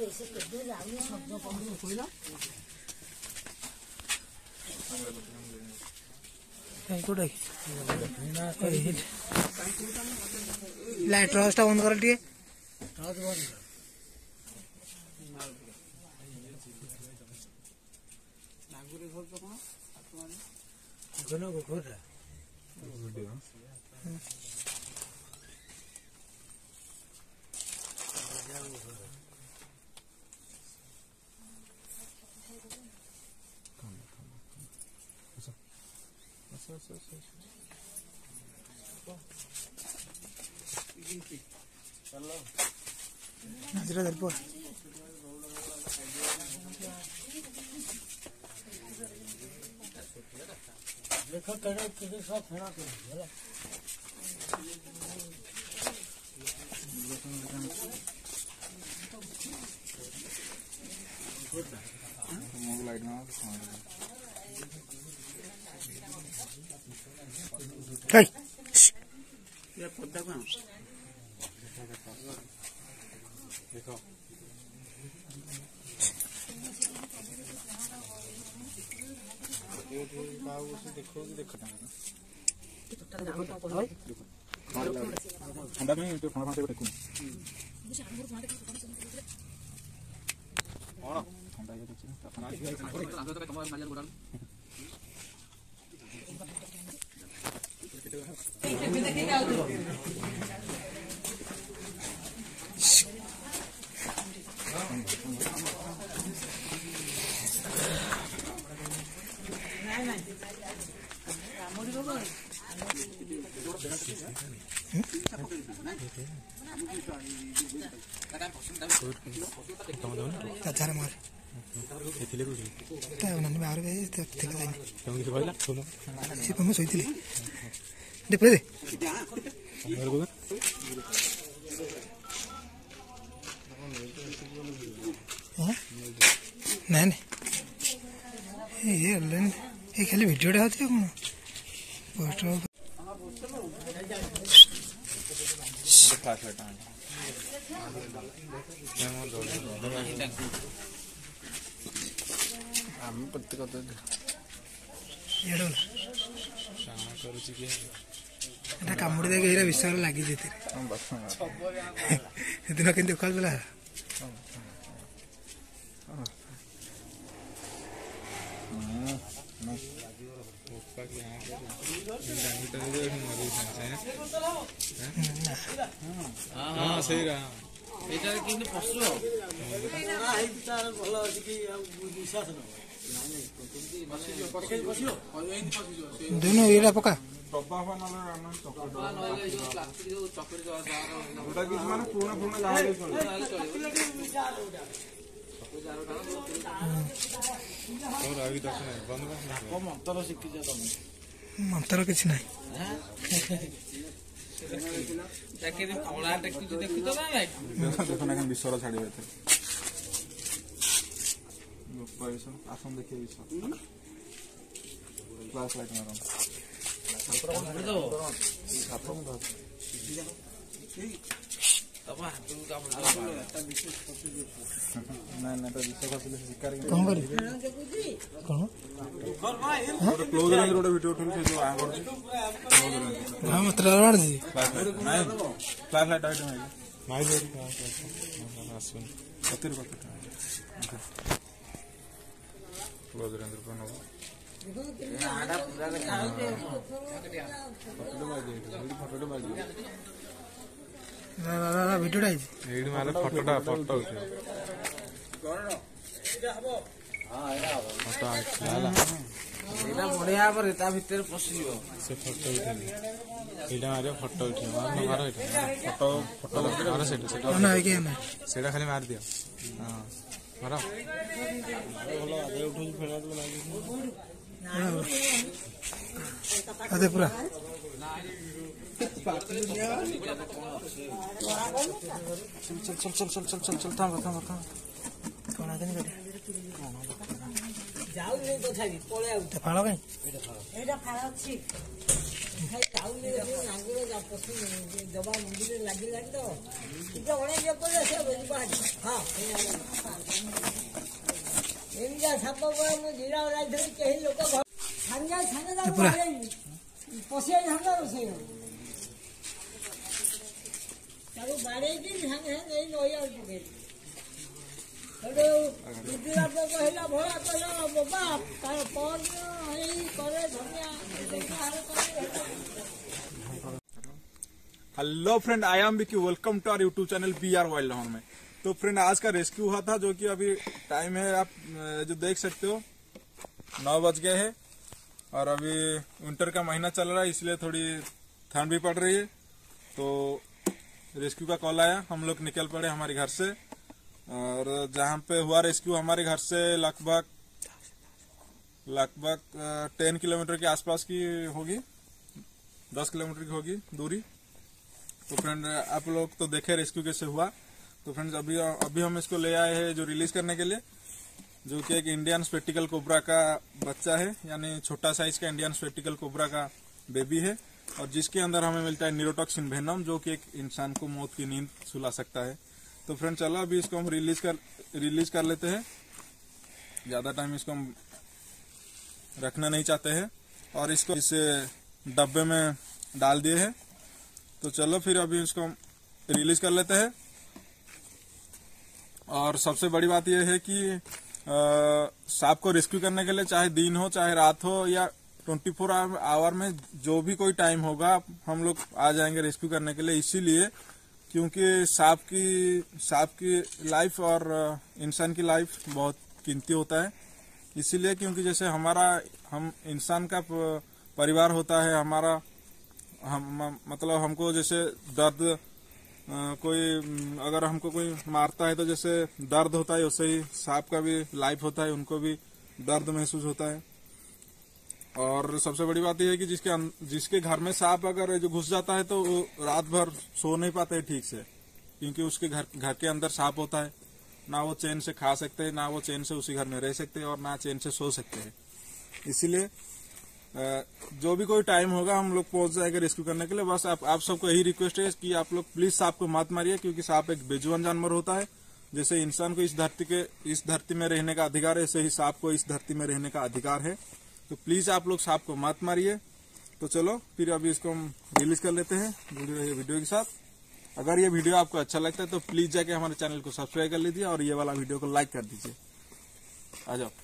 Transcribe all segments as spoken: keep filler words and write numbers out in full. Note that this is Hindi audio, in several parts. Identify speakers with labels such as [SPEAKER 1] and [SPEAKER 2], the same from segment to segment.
[SPEAKER 1] लाइट टॉर्च बंद कर टे नजर दर पर देखो कड़े किसी सब फेरा कर दिया मोग लाइट में हाय ये पद्दा का देखो ये बाबू से देखो देखो ठंडा में तो खाना खाते देखो और ठंडा ये देखो अपना चाचा मार नन्हे बाहर गए मैं शोती दे पे नहीं नहीं ये ये खाली भिडियोटा होती है पोस्ट कामुड़ी देखे ये विश्वास लगी दिन के देखा हाँ सही रहा दोनों ये पका मंत्र किसी ना देखो ना विश्वर छाड़ी आसन देखिए क्लास लाइट वीडियो फोटोटा फोटो बढ़िया भितर पशि से फोटो उठेली मारे फोटो उठे मार फोटो फोटो से खाली मार दियो हाँ मार अरे पूरा चल चल चल चल चल चल चल चल थाम थाम थाम कौन आते नहीं जाऊ नहीं तो थाई पळे आउ फाळो काई एटा फाळो अछि
[SPEAKER 2] दबा मुंडी लगे तो हाँ साप जीरा कहीं लोक सागे सागे पशिया झांगा रोषे बाड़े सागे सागे नई पकड़ कहला भला कहला बाप तार पर करे धनिया।
[SPEAKER 3] Hello friend, I am Vicky, welcome to our YouTube channel B R wild horn में। तो फ्रेंड आज का रेस्क्यू हुआ था, जो कि अभी टाइम है आप जो देख सकते हो नौ बज गए हैं और अभी विंटर का महीना चल रहा है, इसलिए थोड़ी ठंड भी पड़ रही है। तो रेस्क्यू का कॉल आया, हम लोग निकल पड़े हमारे घर से और जहाँ पे हुआ रेस्क्यू हमारे घर से लगभग लगभग टेन किलोमीटर के आसपास की होगी, दस किलोमीटर की होगी दूरी। तो फ्रेंड आप लोग तो देखे रेस्क्यू कैसे हुआ। तो फ्रेंड्स अभी अभी हम इसको ले आए हैं जो रिलीज करने के लिए, जो कि एक इंडियन स्पेक्टिकल कोबरा का बच्चा है, यानी छोटा साइज का इंडियन स्पेक्टिकल कोबरा का बेबी है, और जिसके अंदर हमें मिलता है न्यूरोटॉक्सिन वेनम, जो कि एक इंसान को मौत की नींद सुला सकता है। तो फ्रेंड चलो अभी इसको हम रिलीज कर रिलीज कर लेते हैं, ज्यादा टाइम इसको हम रखना नहीं चाहते हैं और इसको इस डब्बे में डाल दिए हैं। तो चलो फिर अभी इसको हम रिलीज कर लेते हैं। और सबसे बड़ी बात यह है कि सांप को रेस्क्यू करने के लिए चाहे दिन हो चाहे रात हो या ट्वेंटी फोर आवर में जो भी कोई टाइम होगा, हम लोग आ जाएंगे रेस्क्यू करने के लिए। इसीलिए क्योंकि सांप की सांप की लाइफ और इंसान की लाइफ बहुत कीमती होता है। इसीलिए क्योंकि जैसे हमारा हम इंसान का परिवार होता है, हमारा हम मतलब हमको जैसे दर्द कोई अगर हमको कोई मारता है तो जैसे दर्द होता है, वैसे ही सांप का भी लाइफ होता है, उनको भी दर्द महसूस होता है। और सबसे बड़ी बात यह है कि जिसके जिसके घर में सांप अगर जो घुस जाता है तो वो रात भर सो नहीं पाते ठीक से, क्योंकि उसके घर घर के अंदर सांप होता है। ना वो चैन से खा सकते हैं, ना वो चैन से उसी घर में रह सकते हैं और ना चैन से सो सकते हैं। इसीलिए जो भी कोई टाइम होगा हम लोग पहुंच जाएंगे रेस्क्यू करने के लिए। बस आप, आप सबको यही रिक्वेस्ट है कि आप लोग प्लीज सांप को मत मारिए, क्योंकि सांप एक बेजुबान जानवर होता है। जैसे इंसान को इस धरती के इस धरती में रहने का अधिकार है, ऐसे ही सांप को इस धरती में रहने का अधिकार है। तो प्लीज आप लोग सांप को मत मारिए। तो चलो फिर अभी इसको हम रिलीज कर लेते हैं वीडियो वीडियो के साथ। अगर ये वीडियो आपको अच्छा लगता है तो प्लीज जाके हमारे चैनल को सब्सक्राइब कर लीजिए और ये वाला वीडियो को लाइक कर दीजिए। आ जाओ।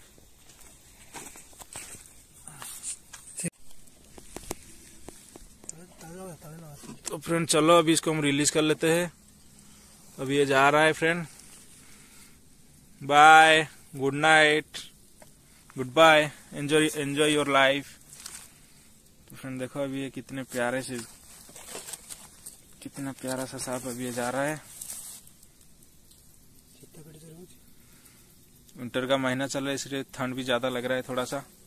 [SPEAKER 3] तो फ्रेंड चलो अभी इसको हम रिलीज कर लेते हैं। अभी ये जा रहा है friend. Bye, good night, good bye, enjoy enjoy your life. तो फ्रेंड देखो अभी ये कितने प्यारे से कितना प्यारा सा सांप अभी ये जा रहा है। विंटर का महीना चल रहा है, इसलिए ठंड भी ज्यादा लग रहा है थोड़ा सा।